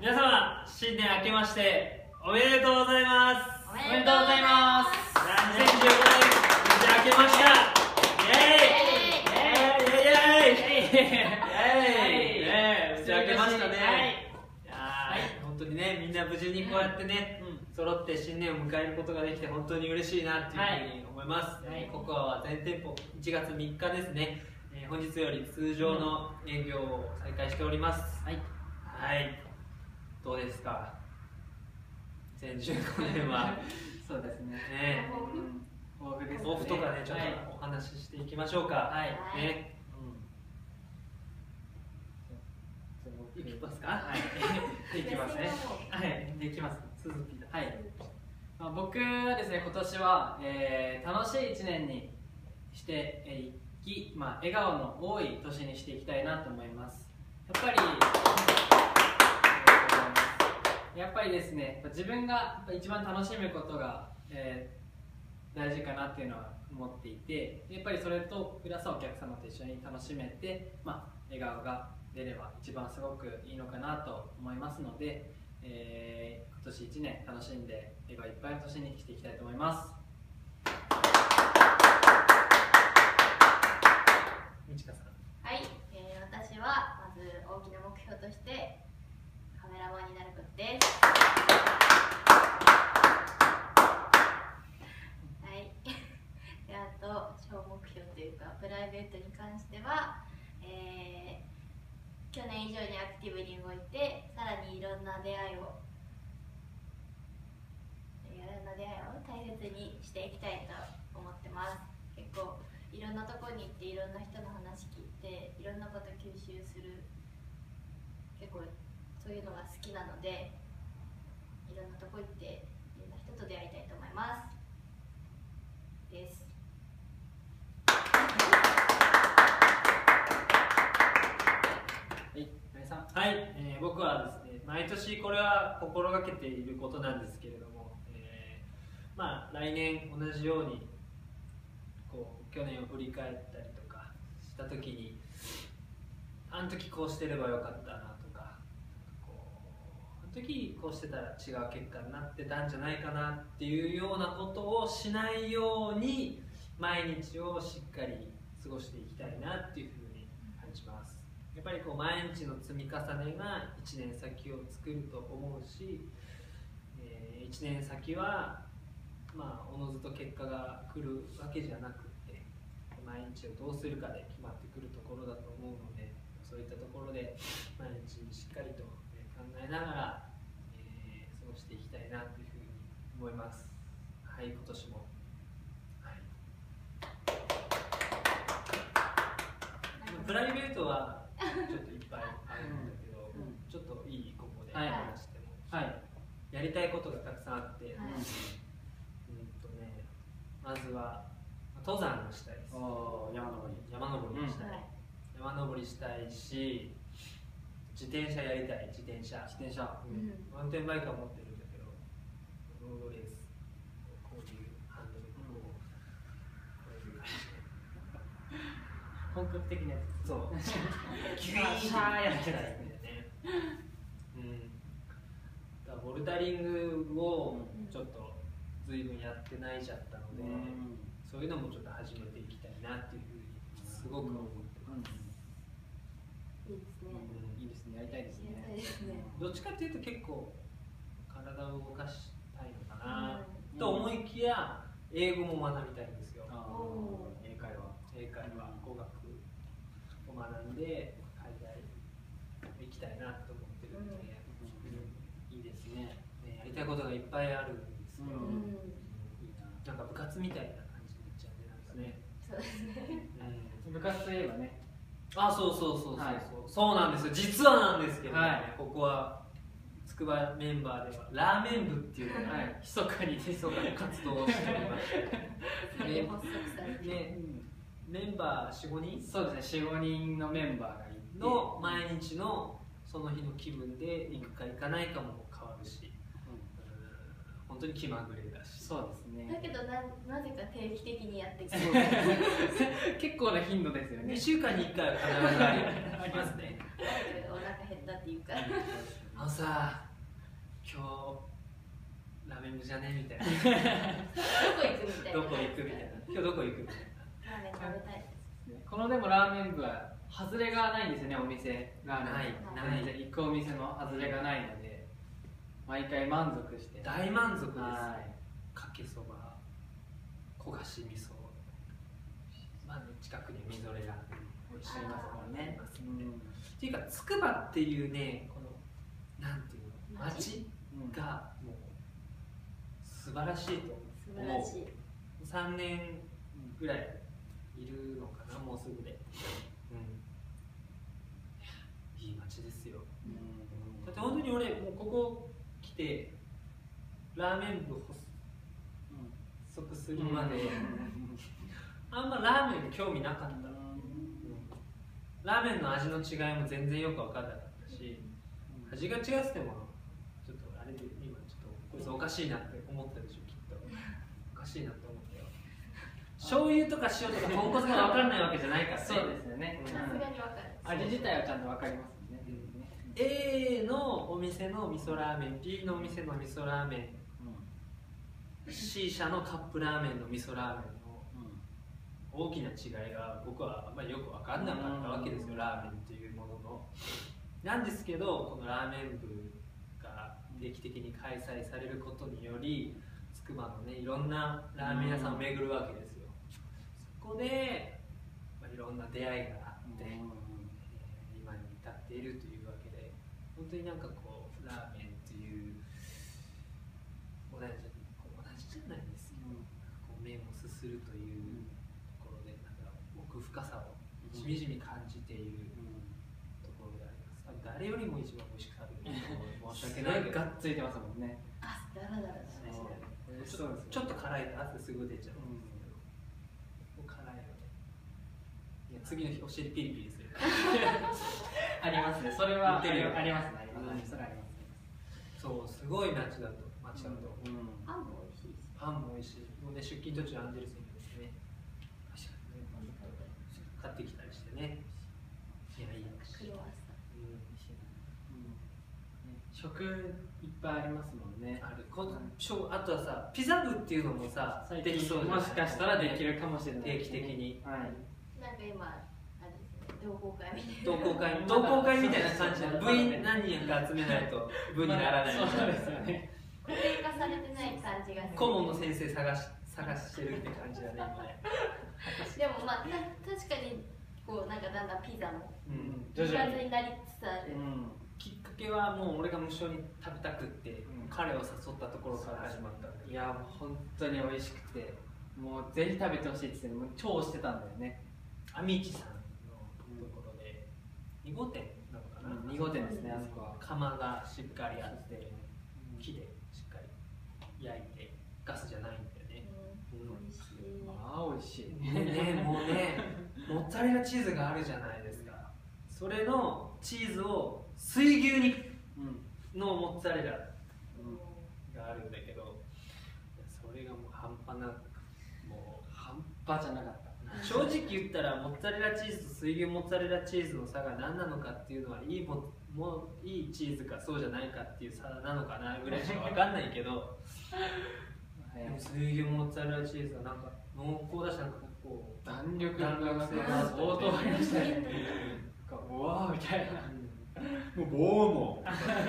皆様、新年明けましておめでとうございます。 おめでとうございます。 2015年、無事明けました。イエーイイエーイイエーイイエーイイエーイ無事明けましたね。本当にね、みんな無事にこうやってね、揃って新年を迎えることができて本当に嬉しいなっていうふうに思います。ココアは全店舗1月3日ですね。本日より通常の営業を再開しております。はい。どうですか。2015年は。 そうですね。 抱負とかね、ちょっとお話ししていきましょうか。ね。いきますか。はい。いきますね。はい。できます。鈴木だ。はい。 僕はですね、今年は楽しい1年にしていき、笑顔の多い年にしていきたいなと思います。やっぱりですね、自分が一番楽しむことが、大事かなっていうのは思っていて、やっぱりそれとプラスお客様と一緒に楽しめて、笑顔が出れば一番すごくいいのかなと思いますので、今年1年楽しんで笑顔いっぱいの年にしていきたいと思います。 みちかさん。 はい、私はまず大きな目標としてカメラマンになることです。はい。で、あと小目標というかプライベートに関しては、去年以上にアクティブに動いて、さらにいろんな出会いを大切にしていきたいと思ってます。結構いろんなところに行っていろんな人の話聞いていろんなこと吸収する、結構そういうのが好きなので、いろんなとこ行っていろんな人と出会いたいと思いますです。 はい、僕はですね、毎年これは心がけていることなんですけれども、来年同じようにこう去年を振り返ったりとかした時に、あの時こうしてればよかったなとか、あの時こうしてたら違う結果になってたんじゃないかなっていうようなことをしないように毎日をしっかり過ごしていきたいなっていうふうに感じます。やっぱりこう毎日の積み重ねが1年先を作ると思うし、1年先はおのずと結果が来るわけじゃなくて、毎日をどうするかで決まってくるところだと思うので、そういったところで毎日しっかりと考えながら、過ごしていきたいなというふうに思います。はい、今年も、プライベートはちょっといっぱいあるんだけど、ちょっといいここで話しても、やりたいことがたくさんあって、まずは登山をしたいです。山登りしたい。山登りしたいし、自転車やりたい。自転車。マウンテンバイクは持ってるんだけど、ロードレース、こういうハンドルでこういう感じで。 本格的なやつ。 そう。ギュイーンシャーやりたいんだよね。ボルダリングをちょっと随分やってないじゃったので、そういうのもちょっと始めていきたいなっていうふうにすごく思ってます。 いいですね。 いいですね。やりたいですね。 どっちかっていうと結構体を動かしたいのかなと思いきや、英語も学びたいんですよ。英会話、語学を学んで海外行きたいなと思ってるので、いいですね。やりたいことがいっぱいあるんですよ。なんか部活みたいな感じになっちゃうんでね。 そうですね。 部活といえばね。 そうなんですよ。実はなんですけどね、ここは筑波メンバーではラーメン部っていうのが密かに活動をしておりまして、メンバー4、5人？ そうですね、4、5人のメンバーがいての毎日のその日の気分で行くか行かないかも変わるし、本当に気まぐれだし。 そうですね。 だけどなぜか定期的にやってきて結構な頻度ですよね。 2週間に1回は必ずありますね。 お腹減ったっていうかあのさ今日ラーメン部じゃねみたいなどこ行くみたいなどこ行くみたいな今日どこ行くみたいラーメン食べたいです。 このでもラーメン部は外れがないんですよね、お店がない全然行くお店の外れがないので毎回満足してな大満足です。 はいかけそば焦がし味噌、まあね、近くにみぞれが美味しいねますので、っていうかつくばっていうねこのなんていうの町がもう素晴らしいと素晴らしい。 3年ぐらいいるのかな、もうすぐで、いい街ですよ。だって本当に俺もうここ来てラーメン部発足するまで、あんまラーメンに興味なかった、ラーメンの味の違いも全然よく分からなかったし、味が違ってもちょっとあれで今ちょっとこいつおかしいなって思ったでしょきっと。おかしいなって思ったよ。醤油とか塩とか豚骨が分からないわけじゃないからね。 そうですよね、 さすがにわかる。 味自体はちゃんと分かりますもんね、 A のお店の味噌ラーメン、B のお店の味噌ラーメン、C 社のカップラーメンの味噌ラーメンの大きな違いが僕はあんまりよく分かんなかったわけですよ、ラーメンっていうものの。なんですけどこのラーメン部が定期的に開催されることによりつくばのねいろんなラーメン屋さんを巡るわけですよ。そこで、いろんな出会いがあって、今に至っているというわけで、本当になんかこうラーメンっていう同じじゃないですけど、こう麺をすするというところでなんか奥深さをしみじみ感じているところであります。誰よりも一番美味しく食べる申し訳ないけどがっついてますもんね。 あ、だらだらしますね。 ちょっと辛いと汗すぐ出ちゃうんですけど、もう辛いので、いや次の日お尻ピリピリするありますね、それはあ似てるよりますね、それありますね。 そう、すごい街だと、街だと、 パンも美味しいです。 パンも美味しい。もうね、出勤途中アンジェルスにですね、確かにね、買ってきたりしてね。いや、いいクロワッサン。 食いっぱいありますもんね。 ある。あとはさ、ピザ部っていうのもさ、 最できそうじゃない近もしかしたらできるかもしれない定期的に。 はい。 なんか今あれですね、同好会みたいな。 同好会みたいな感じで、部員何人か集めないと部にならないみたいな。 そうですよね。 固定化されてない感じがする。 顧問の先生探してるって感じだね、今ね。 でもまあ確かにこうなんかだんだんピザも徐々にになりつつある。 きっかけはもう俺が無償に食べたくって、彼を誘ったところから始まったんだけど、 いや、もう本当に美味しくて、もうぜひ食べてほしいって言ってもう超してたんだよね。 アミチさんのところで2号店なのかな、 2号店ですね、あそこは。 窯がしっかりあって木でしっかり焼いてガスじゃないんだよね。 美味しい。 ああ、美味しい。 もうねモッツァレラチーズがあるじゃないですか。それのチーズを水牛にのモッツァレラがあるんだけど、それがもう半端なく、もう半端じゃなかった。 正直言ったらモッツァレラチーズと水牛モッツァレラチーズの差が何なのかっていうのは、いいチーズかそうじゃないかっていう差なのかなぐらいしか分かんないけどでも水牛モッツァレラチーズはなんか濃厚だし、なんかこう弾力が性が相当ありましたね。うわーみたいな。 もうボーモ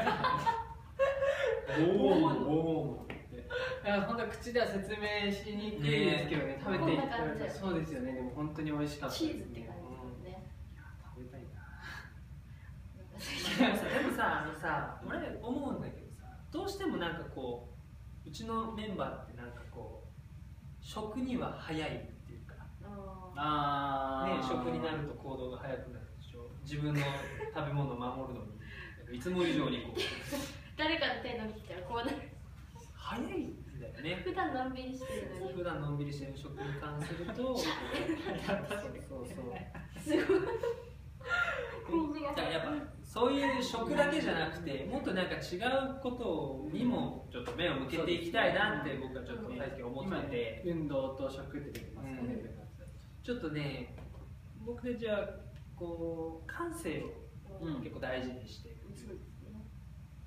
いや、本当口では説明しにくいですけどね、食べていったらそうですよね。でも本当に美味しかったチですね。 ーズって感じですね。 食べたいな。でもさ、俺思うんだけどさ、どうしてもなんかこううちのメンバーってなんかこう食には早いっていうか、ね、食になると行動が早くなるでしょ。自分の食べ物を守るのにいつも以上にこう誰かの手伸びてきたらこうなる。 早いんだよね。 普段のんびりしてるのに。 普段のんびりしてる食に関するとそうすごい。 だからやっぱそういう食だけじゃなくて、もっとなんか違うことにもちょっと目を向けていきたいなって僕はちょっと最近思ってて、 運動と食って出てますかね。 ちょっとね、僕たちはこう感性を結構大事にして、 そうですね。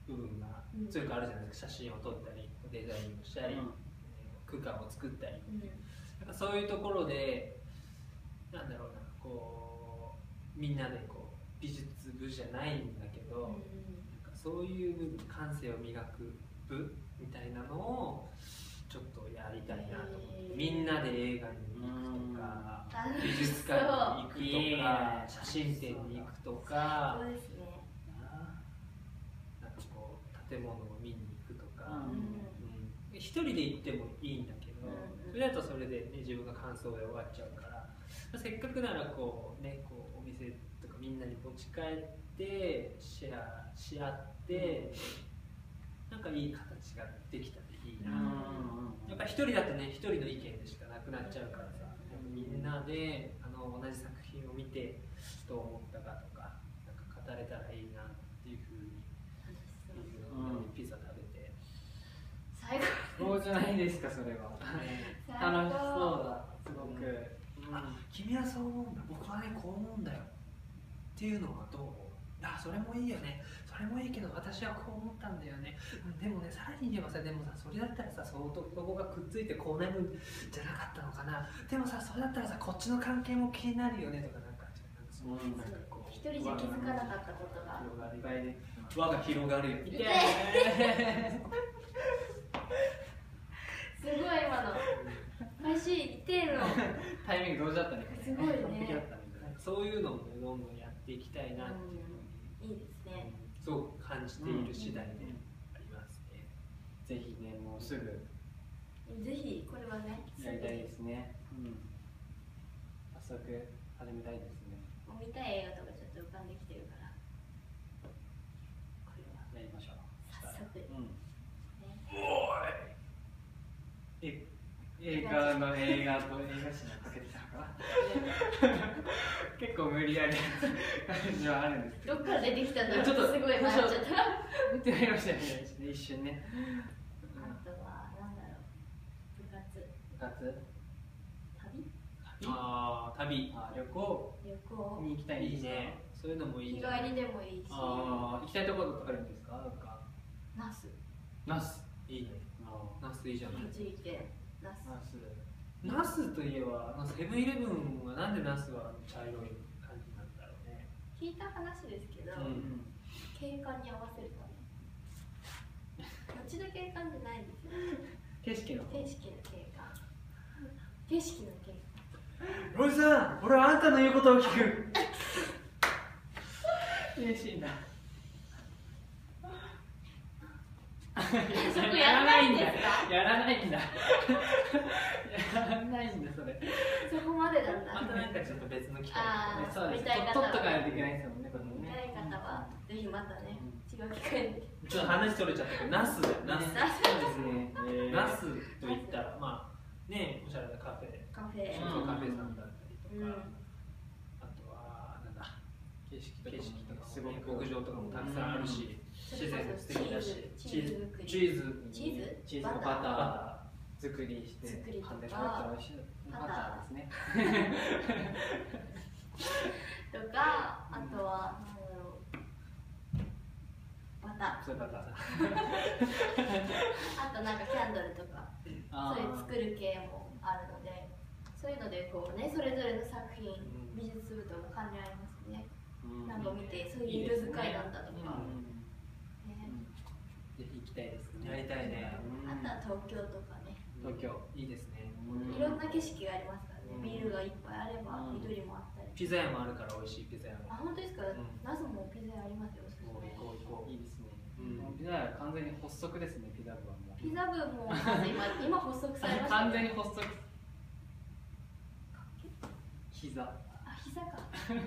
部分が強くあるじゃないですか。写真を撮ったりデザインをしたり、空間を作ったり、なんかそういうところでなんだろうな、こうみんなでこう美術部じゃないんだけど、なんかそういう部分、感性を磨く部みたいなのをちょっとやりたいなと思って、みんなで映画に行くとか、美術館に行くとか、写真展に行くとか、 そうですね。 なんかこう建物を見に行くとか、一人で行ってもいいんだけど、それだとそれで、ね、自分が感想で終わっちゃうから、せっかくならこう、ね、こうお店とかみんなに持ち帰ってシェアし合って、なんかいい形ができたらいいな。やっぱ一人だとね、一人の意見でしかなくなっちゃうからさ、みんなで同じ作品を見てどう思ったかとか、なんか語れたらいいなっていうふうに、ピザ食べて最そうじゃないですか、それは。楽しそうだ、すごく。 君はそう思うんだ、僕はねこう思うんだよっていうのはどう思う？いや、それもいいよね、それもいいけど私はこう思ったんだよね、でもね、さらに言えばさ、でもさ、それだったらさ、そこがくっついてこうなるんじゃなかったのかな、でもさ、それだったらさ、こっちの関係も気になるよねとか、なんかそういうなんかこう一人じゃ気づかなかったことが輪が広がるよ。 痛いすごい今の足痛いのタイミング同時だったね。 すごいね。 そういうのもね、どんどんやっていきたいなっていう、 いいですね。 すごく感じている次第でありますね。 ぜひね、もうすぐぜひこれはね、 やりたいですね。早速始めたいですね。 もう見たい映画とかちょっと浮かんできてるから、これはやりましょう。 早速。 映画と映画誌にかけてたのかな。結構無理やりな感じはあるんですけど。 どっから出てきたんだろう。 ちょっとすごい迷っちゃった。 見てまいりましたよね、一瞬ね。 あとはなんだろう。部活。 旅、 旅行に行きたいんですか？ いいね。そういうのもいい日じゃん。 帰りでもいいし。 行きたいところとかあるんですか？なんかナス。 ナスいいね。ナスいいじゃない。 栃木県ナス。 ナスといえば、セブンイレブンはなんでナスは茶色い感じなんだろうね。 聞いた話ですけど、景観に合わせるため。街の景観じゃないんですよ。景色の景観。景色の景観。 ロイさん、俺はあんたの言うことを聞く。 嬉しいな。 そこやらないんですか？ やらないんだ。やらないんだ、それ。 そこまでなんだ。 またなんかちょっと別の機会。 そうです。 見たい方は取っとかないといけないですもんね、これも見ね。 たい方はぜひまたね、違う機会に。 ちょっと話取れちゃったけど、ナスだよ、ナス。 そうですね。 ナスと言ったら、まあね、おしゃれなカフェさんだったりとか、あとはなんだ、景色とかすごく牧場とかもたくさんあるし、自然も素敵だし、チーズバター作りしてパンで食べたら美味しいバターですね。 とか、あとはなんだろう、バター。 そういうバター。 あとなんかキャンドルとか、そういう作る系もあるので、そういうのでこうね、それぞれの作品、美術部とも関連ありますね。なんか見て、そういう色使いなんだとか。 ぜひ行きたいですね。 やりたいね。 あとは東京とかね。 東京いいですね。 いろんな景色がありますからね。ビルがいっぱいあれば、緑もあったり。 ピザ屋もあるから美味しいピザ屋も。 あ、本当ですか？ナスもピザ屋ありますよ。おすすめ。 いいですね。ピザ屋完全に発足ですね、ピザ部はもう。 ピザ部もまず今発足されました。 完全に発足。膝。 あ、膝か。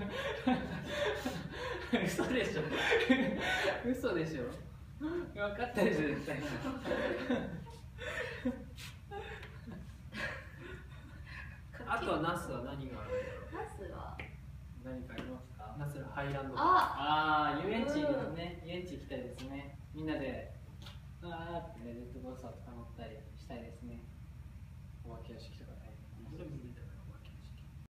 嘘でしょ。嘘でしょ。分かったでしょ、絶対。 あとはナスは何があるんだろう。 ナスは何かありますか？ ナスはハイランド。 遊園地ですね。遊園地行きたいですね。みんなでってね、ジェットコースターとか乗ったりしたいですね。お化け屋敷とかね。